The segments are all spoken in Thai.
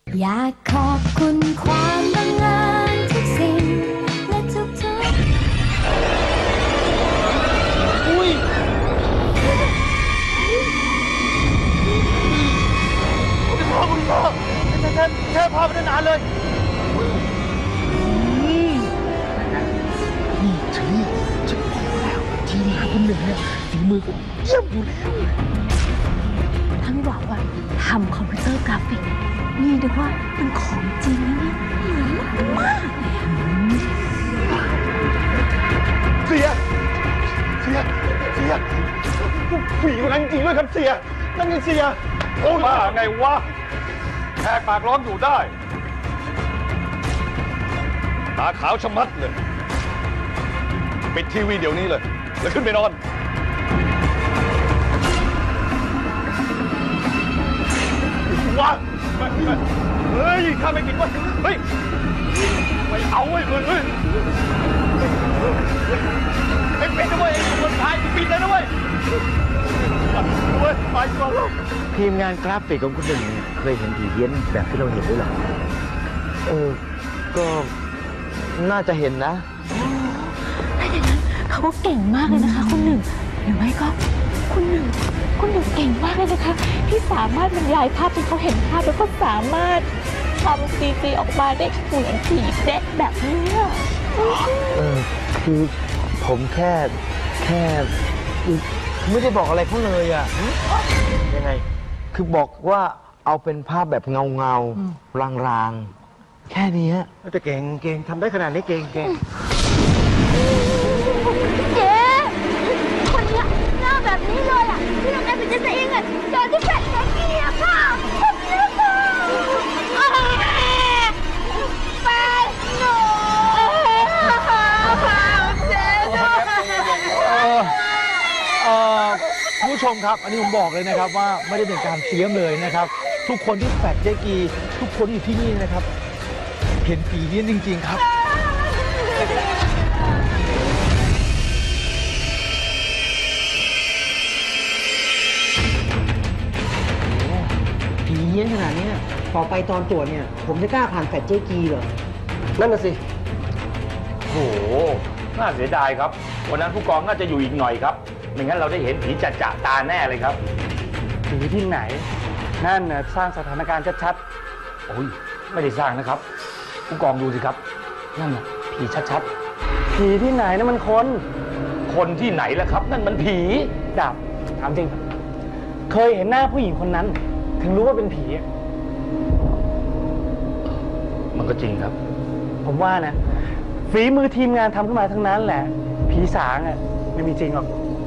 อยากขอบคุณความบังเอิญทุกสิ่งและทุกอุ้ยคุณพ่อแค่พาไปนานเลยนี่ฉันบอกแล้วทีมงานคนหนึ่งเนี่ยฝีมือก็เยี่ยมอยู่แล้วถ้าไม่บอกว่าทำคอมพิวเตอร์กราฟิกนี่ดูว่าเป็นของจริงนะเนี่ยเหมือนมากเลยเสียผู้หญิงคนนั้นจริงด้วยครับเสียนั่นไงเสียโอ้มาไงวะแหกปากร้องอยู่ได้ตาขาวชะมัดเลยปิดทีวีเดี๋ยวนี้เลยแล้วขึ้นไปนอนวะเฮ้ยข้าไม่ปิดวะเฮ้ยไม่เอาเว้ยไม่ปิดนะเว้ยคนท้ายปิดเลยนะเว้ยไปก่อนทีมงานกราฟิกของคุณหนึ่งเคยเห็นผีเฮี้ยนแบบที่เราเห็นด้วยหรอก็น่าจะเห็นนะถ้าอย่างนั้นเขาก็เก่งมากเลยนะคะคุณหนึ่งหรือไม่ก็คุณหนึ่งเก่งมากเลยนะคะที่สามารถบรรยายภาพจนเขาเห็นภาพแล้วก็สามารถทำซีออกมาได้เหมือนผีเด็กแบบนี้คือผมแค่ไม่ได้บอกอะไรเขาเลยอ่ะยังไงคือบอกว่าเอาเป็นภาพแบบเงาลางๆแค่นี้แต่เก่งทำได้ขนาดนี้เก่งเจ๊คนนี้หน้าแบบนี้เลยอ่ะที่เราแอบเป็นเจ๊เองอ่ะเจอที่แฟลตเกียร์ค่ะคนนี้ค่ะแฟนหนูเจ๊ผู้ชมครับอันนี้ผมบอกเลยนะครับว่าไม่ได้เป็นการเสียมเลยนะครับทุกคนที่แฟลตเจกีทุกคนที่อยู่ที่นี่นะครับเห็นผีเฮี้ยนจริงๆครับผีเฮี้ยนขนาดนี้ต่อไปตอนตรวจเนี่ยผมจะกล้าผ่านแฟลตเจกีเหรอนั่นน่ะสิโหน่าเสียดายครับวันนั้นผู้กองน่าจะอยู่อีกหน่อยครับไม่งั้นเราได้เห็นผีจะตาแน่เลยครับผีที่ไหนนั่นน่ะสร้างสถานการณ์ชัดๆโอ้ยไม่ได้สร้างนะครับผู้กองดูสิครับนั่นน่ะผีชัดๆผีที่ไหนนั่นมันคนที่ไหนล่ะครับนั่นมันผีดาบถามจริงเคยเห็นหน้าผู้หญิงคนนั้นถึงรู้ว่าเป็นผีมันก็จริงครับผมว่านะฝีมือทีมงานทำขึ้นมาทั้งนั้นแหละผีสางอ่ะไม่มีจริงหรอก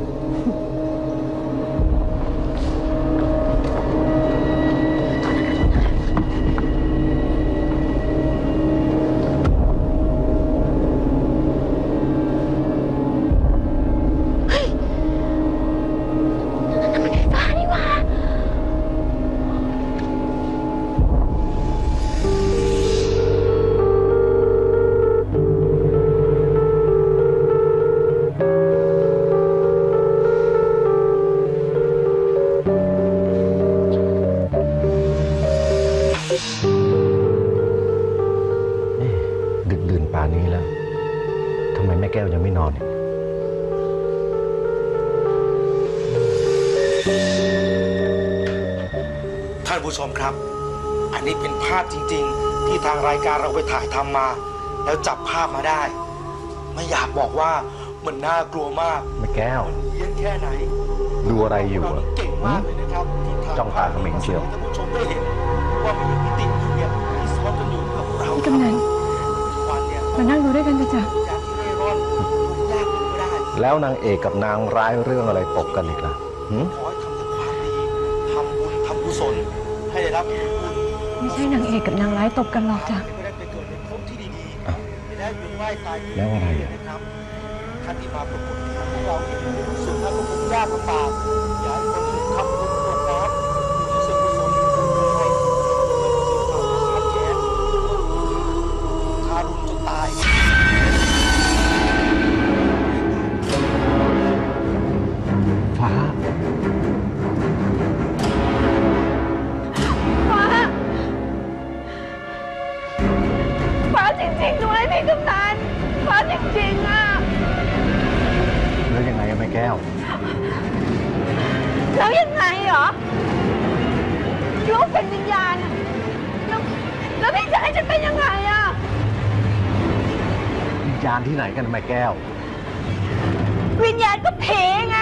แก้วยังไม่นอนท่านผู้ชมครับอันนี้เป็นภาพจริงๆที่ทางรายการเราไปถ่ายทำมาแล้วจับภาพมาได้ไม่อยากบอกว่ามันน่ากลัวมากแม่แก้วเย็นแค่ไหนดูอะไรอยู่เก่งมากเลยนะครับจ้องตาเขม็งเชียวท่านผู้ชมได้เห็นว่ามีมิติเนี่ยที่ซ้อนกันอยู่กับเราพี่กำนันมานั่งดูด้วยกันจ้ะแล้วนางเอกกับนางร้ายเรื่องอะไรตกกันอีกล่ะขอให้ทำแต่ความดีทำบุญทำกุศลให้ได้รับบุญไม่ใช่นางเอกกับนางร้ายตบกันหรอกจ้ะได้ไปเกิดในภพที่ดีๆได้เป็นไหว้ตายแล้วอะไรนะครับท่านที่มาประกวดที่พวกเราเห็นรู้สึกว่าพวกผมยากลำบากอยากให้คนอื่นทำบุญกรวดน้ำมีส่วนกุศลให้ชัดแขนทารุณจนตายฟ้าริงๆด้วยพี่กำนันฟ้าจริงๆอ่ะแล้วยังไงอะแม่แก้วแล้วยังไงเหรอลูกเป็นวิญญาณอะแล้วพี่จะให้ฉันเป็นยังไงอ่ะวิญญาณที่ไหนกันแม่แก้ววิญญาณก็ผีไง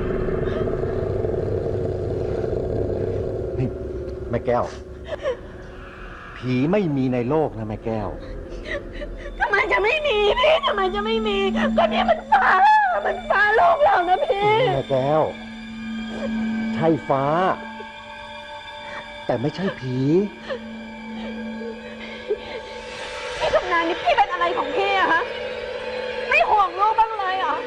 นี่แม่แก้ว ผีไม่มีในโลกนะแม่แก้วทำไมจะไม่มีพี่ทำไมจะไม่มีก็เนี่ยมันฟ้าโลกเรานะพี่แม่แก้ว ใช่ฟ้า แต่ไม่ใช่ผีพี่กำนันนี่พี่เป็นอะไรของพี่อะฮะไม่ห่วงลูกบ้างเลยเหรอ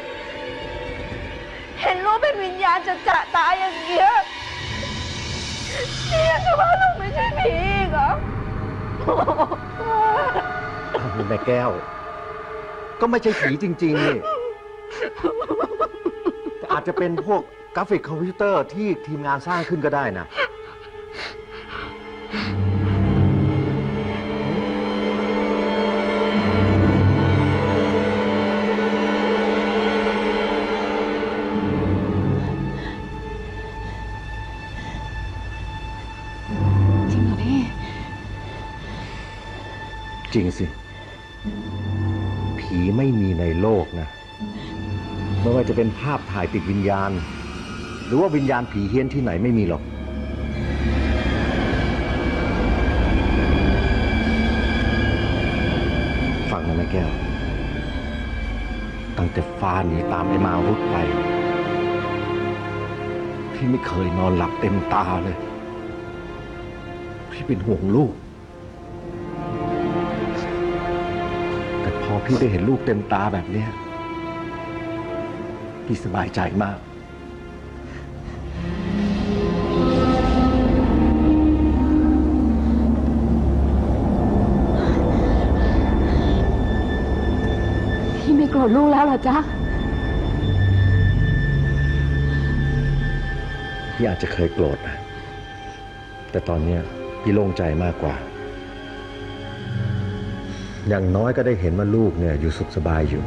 เห็นลูกเป็นวิญญาณจะตายอย่างเงี้ยพี่ยังจะว่าลูกไม่ใช่ผีอีกเหรอแม่แก้ว ก็ไม่ใช่ผีจริงๆนี่แต่อาจจะเป็นพวกกราฟิกคอมพิวเตอร์ที่ทีมงานสร้างขึ้นก็ได้นะจริงเหรอพี่จริงสิ ผีไม่มีในโลกนะ ไม่ว่าจะเป็นภาพถ่ายติดวิญญาณ หรือว่าวิญญาณผีเฮี้ยนที่ไหนไม่มีหรอก ฟังนะแม่แก้ว ตั้งแต่ฟ้าหนีตามไอ้มารุดไปพี่ไม่เคยนอนหลับเต็มตาเลย พี่เป็นห่วงลูก แต่พอพี่ได้เห็นลูกเต็มตาแบบเนี้ยพี่สบายใจมากพี่ไม่โกรธลูกแล้วเหรอจ๊ะพี่อาจจะเคยโกรธนะ แต่ตอนเนี้ยพี่โล่งใจมากกว่า อย่างน้อยก็ได้เห็นว่าลูกเนี่ยอยู่สุขสบายอยู่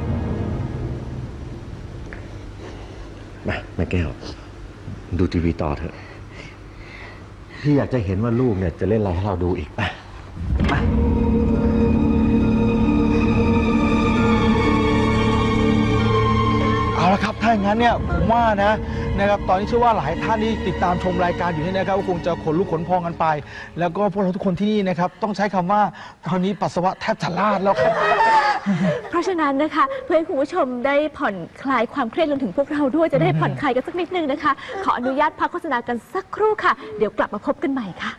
มาแม่แก้ว ดูทีวีต่อเถอะ พี่อยากจะเห็นว่าลูกเนี่ยจะเล่นอะไรให้เราดูอีกมาเอาละครับถ้าอย่างนั้นเนี่ยผมว่านะครับตอนนี้เชื่อว่าหลายท่านที่ติดตามชมรายการอยู่นี่นะครับก็คงจะขนลุกขนพองกันไป แล้วก็พวกเราทุกคนที่นี่นะครับต้องใช้คำว่าตอนนี้ปัสสาวะแทบจะราดแล้วครับเพราะฉะนั้นนะคะเพื่อให้คุณผู้ชมได้ผ่อนคลายความเครียดรวมถึงพวกเราด้วยจะได้ผ่อนคลายกันสักนิดนึงนะคะ ขออนุญาตพักโฆษณากันสักครู่ค่ะ เดี๋ยวกลับมาพบกันใหม่ค่ะ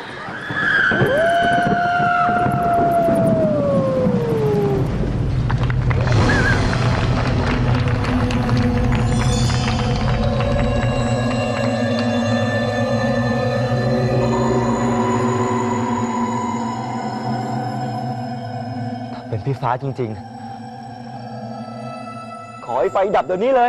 เป็นพี่ฟ้าจริงๆ ขอให้ไฟดับเดี๋ยวนี้เลย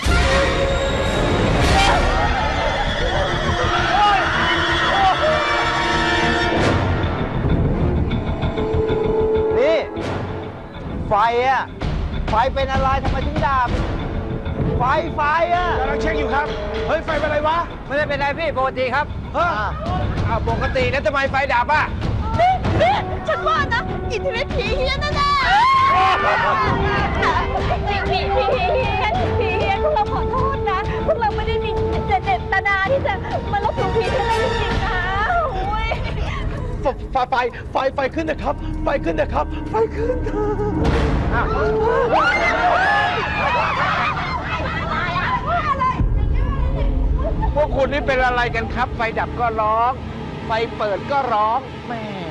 นี่ไฟอะไฟเป็นอะไรทำไมถึงดับ ไฟอะกำลังเช็คอยู่ครับ เฮ้ย ไฟเป็นอะไรวะไม่ได้เป็นไรพี่ปกติครับเฮ้ยปกติแล้วทำไมไฟดับอะนี่ฉันว่านะอินเทอร์เน็ตผีเฮี้ยนแน่ๆผีเฮี้ยนพวกเราขอโทษนะพวกเราไม่ได้มีเจตนาที่จะมาลบหลู่ผีอะไรจริงๆนะอุ้ยไฟขึ้นนะครับ ไฟขึ้นนะครับ ไฟขึ้นเถอะพวกคุณนี่เป็นอะไรกันครับ ไฟดับก็ร้อง ไฟเปิดก็ร้องแม่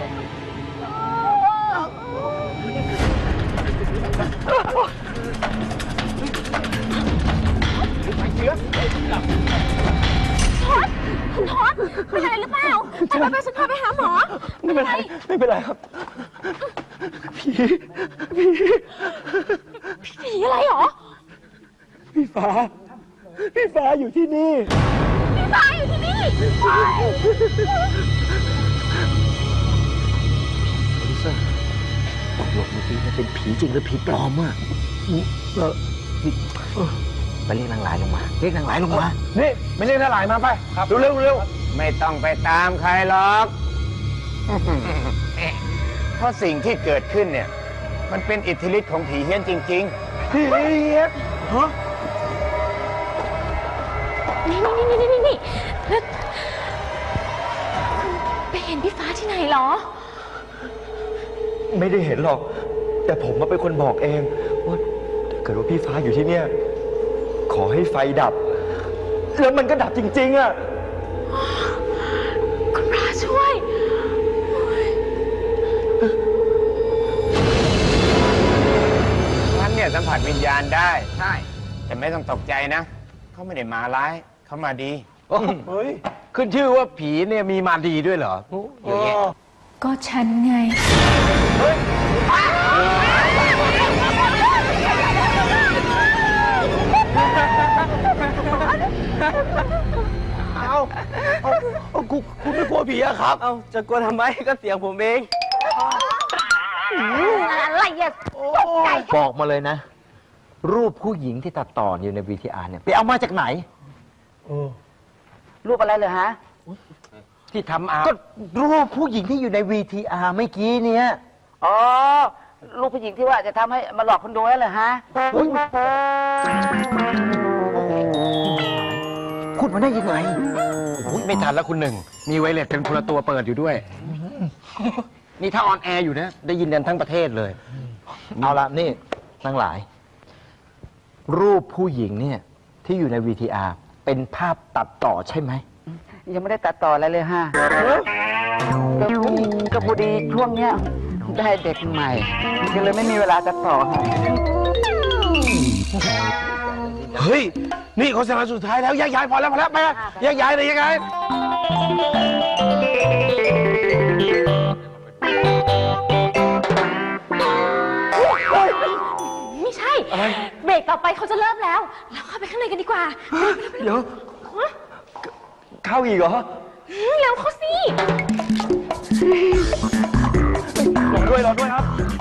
คุณทอดเป็นอะไรหรือเปล่าไปฉันพาไปหาหมอไม่เป็นไรครับผีอะไรหรอพี่ฟ้าอยู่ที่นี่พี่ฟ้าอยู่ที่นี่โปรดิวเซอร์เป็นผีจริงหรือผีปลอมอ่ะไปเรียกนางหลายลงมา เรียกนางหลายลงมานี่ไม่เรียกนางหลายมาไปครับเร็วเร็วไม่ต้องไปตามใครหรอก เพราะสิ่งที่เกิดขึ้นเนี่ย มันเป็นอิทธิฤทธิ์ของผีเฮี้ยนจริงพี่เฮียฮะนี่แล้วไปเห็นพี่ฟ้าที่ไหนเหรอไม่ได้เห็นหรอก แต่ผมมาเป็นคนบอกเองว่าถ้าเกิดว่าพี่ฟ้าอยู่ที่เนี่ย ขอให้ไฟดับ แล้วมันก็ดับจริงๆอ่ะคุณพระช่วยๆงั้นเนี่ยสัมผัสวิญญาณได้ใช่แต่ไม่ต้องตกใจนะ เขาไม่ได้มาร้าย เขามาดีเฮ้ย ขึ้นชื่อว่าผีเนี่ยมีมาดีด้วยเหรออย่างเงี้ยก็ฉันไงคุณไม่กลัวผีอะครับเอาจะกลัวทำไมก็เสียงผมเองอะไรอ่ะบอกมาเลยนะ รูปผู้หญิงที่ตัดต่ออยู่ใน VTR เนี่ยไปเอามาจากไหนรูปอะไรเลยฮะที่ทำก็รูปผู้หญิงที่อยู่ใน VTR เมื่อกี้เนี่ยอ๋อ รูปผู้หญิงที่ว่าจะทำให้มาหลอกคนดูนั่นเหรอฮะพูดมาได้ยังไงไม่ทันแล้วคุณหนึ่ง มีไวเลสเป็นคนละตัวเปิดอยู่ด้วย นี่ถ้าออนแอร์อยู่นะ ได้ยินกันทั้งประเทศเลยเอาละนี่ทั้งหลาย รูปผู้หญิงเนี่ยที่อยู่ใน VTR เป็นภาพตัดต่อใช่ไหมยังไม่ได้ตัดต่ออะไรเลยฮะก็พอดีช่วงเนี้ยได้เด็กใหม่ ก็เลยไม่มีเวลาตัดต่อฮะเฮ้ย นี่โฆษณาสุดท้ายแล้วแยกย้ายพอแล้วไปแยกย้ายเลยแยกย้ายไม่ใช่ เบรกต่อไปเขาจะเริ่มแล้ว เราเข้าไปข้างในกันดีกว่าเดี๋ยว เข้าอีกเหรอเร็วเข้าสิรอด้วยครับ